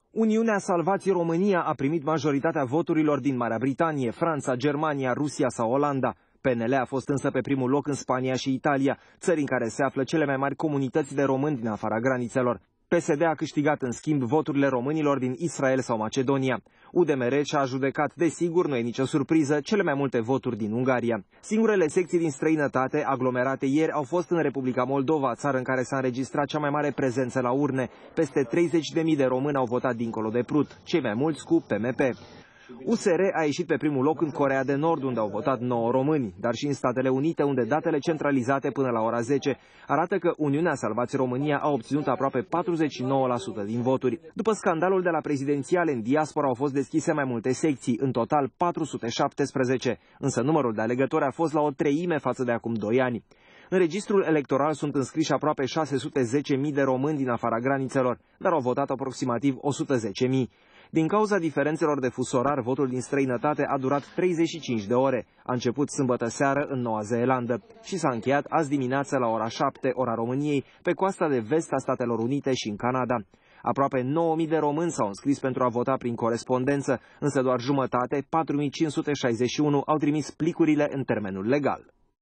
Uniunea Salvați România a primit majoritatea voturilor din Marea Britanie, Franța, Germania, Rusia sau Olanda. PNL a fost însă pe primul loc în Spania și Italia, țări în care se află cele mai mari comunități de români din afara granițelor. PSD a câștigat în schimb voturile românilor din Israel sau Macedonia. UDMR și-a judecat, desigur, nu e nicio surpriză, cele mai multe voturi din Ungaria. Singurele secții din străinătate aglomerate ieri au fost în Republica Moldova, țară în care s-a înregistrat cea mai mare prezență la urne. Peste 30.000 de români au votat dincolo de Prut, cei mai mulți cu PMP. USR a ieșit pe primul loc în Coreea de Nord, unde au votat 9 români, dar și în Statele Unite, unde datele centralizate până la ora 10 arată că Uniunea Salvați România a obținut aproape 49% din voturi. După scandalul de la prezidențiale, în diaspora au fost deschise mai multe secții, în total 417, însă numărul de alegători a fost la o treime față de acum 2 ani. În registrul electoral sunt înscriși aproape 610.000 de români din afara granițelor, dar au votat aproximativ 110.000. Din cauza diferențelor de fus orar, votul din străinătate a durat 35 de ore. A început sâmbătă seară în Noua Zeelandă și s-a încheiat azi dimineață la ora 7, ora României, pe coasta de vest a Statelor Unite și în Canada. Aproape 9.000 de români s-au înscris pentru a vota prin corespondență, însă doar jumătate, 4.561, au trimis plicurile în termenul legal.